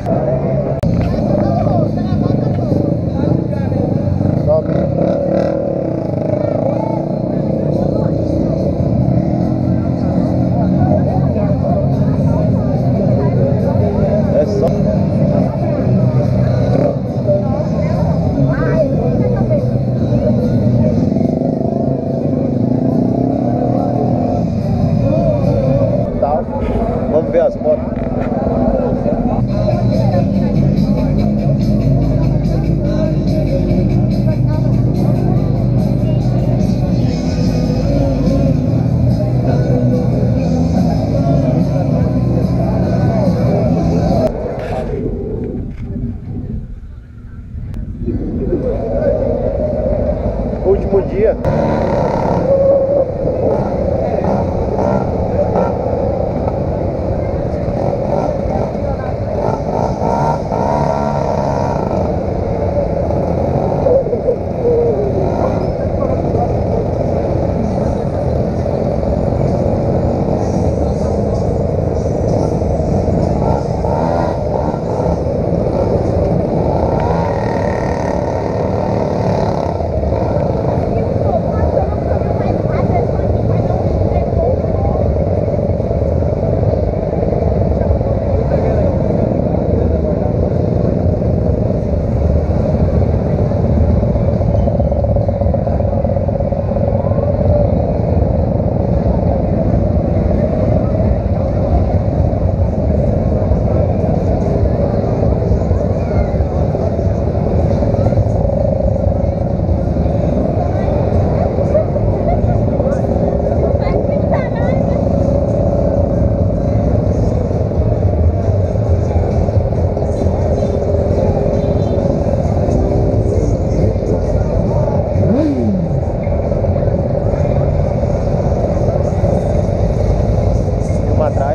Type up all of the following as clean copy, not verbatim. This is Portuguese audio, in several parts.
Vamos ver as motos. Último dia. Atrás.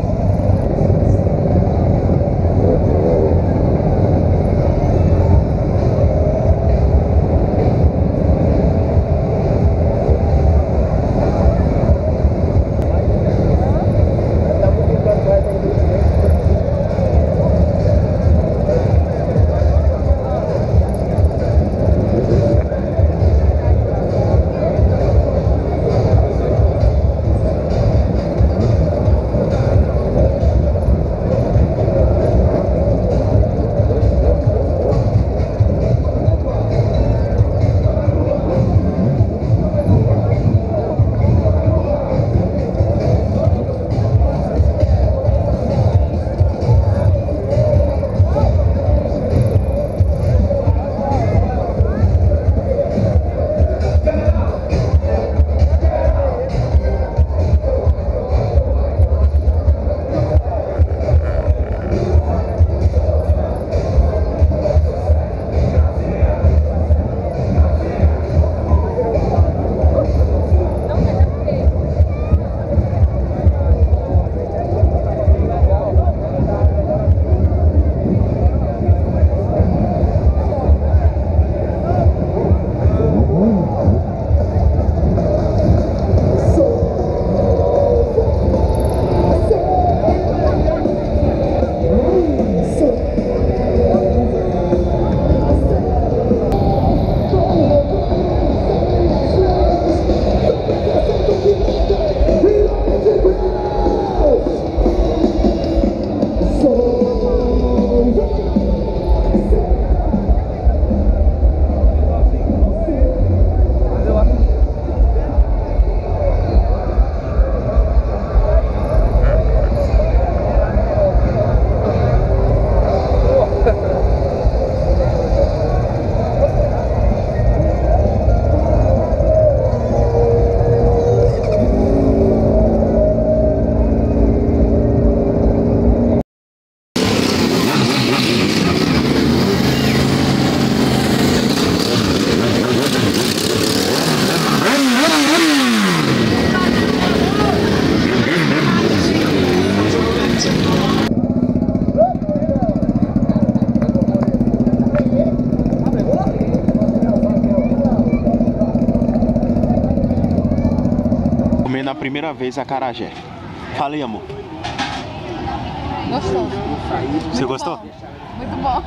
Comer na primeira vez acarajé. Falei, amor. Gostou? Você gostou? Muito bom.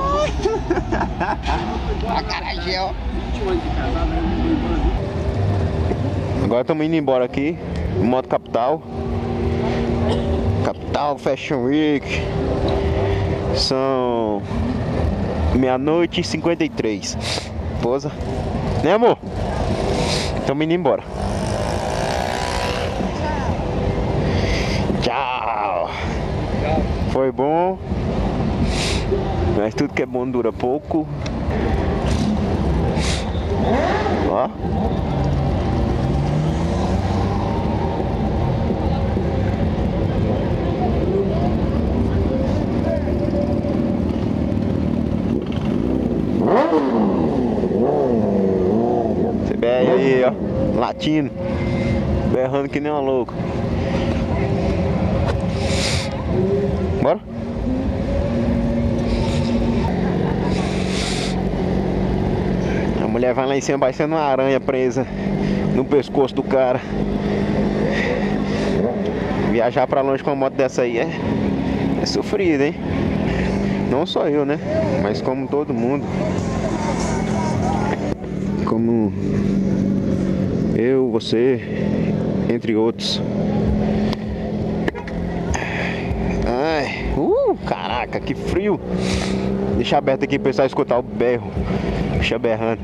Acarajé. Agora estamos indo embora aqui, moto Capital. Capital Fashion Week. São meia-noite e 53. Pousa. Né, amor? Estamos indo embora. Tchau. Foi bom. Mas tudo que é bom dura pouco. Ó. CBR aí, ó. Latindo. Berrando que nem uma louca. Bora? A mulher vai lá em cima parecendo uma aranha presa no pescoço do cara. Viajar pra longe com uma moto dessa aí é sofrido, hein? Não só eu, né? Mas como todo mundo. Como eu, você, entre outros. Ai, caraca, que frio. Deixa aberto aqui para o pessoal escutar o berro. Bicha berrando.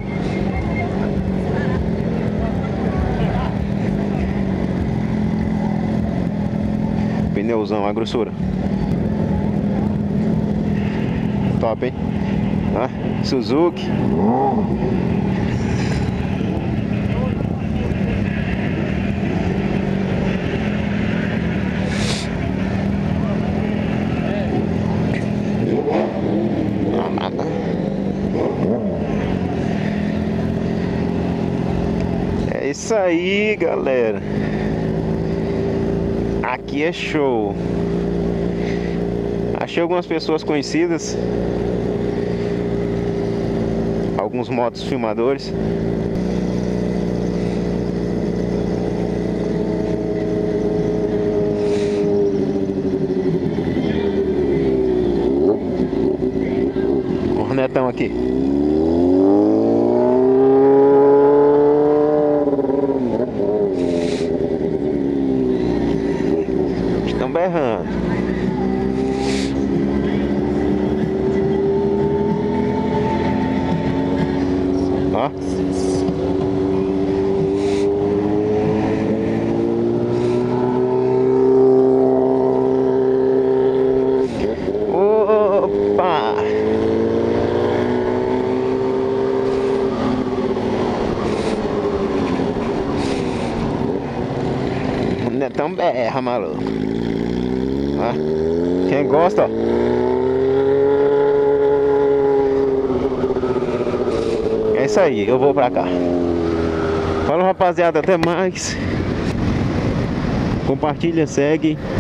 Pneuzão, a grossura. Top, hein? Ah, Suzuki. É isso aí, galera. Aqui é show. Achei algumas pessoas conhecidas, alguns motos filmadores. Cornetão aqui. Estão berrando. Ó. Opa! Não é tão berra, maluco. Ó. Quem gosta, ó. É isso aí, eu vou pra cá. Falou, rapaziada, até mais. Compartilha, segue.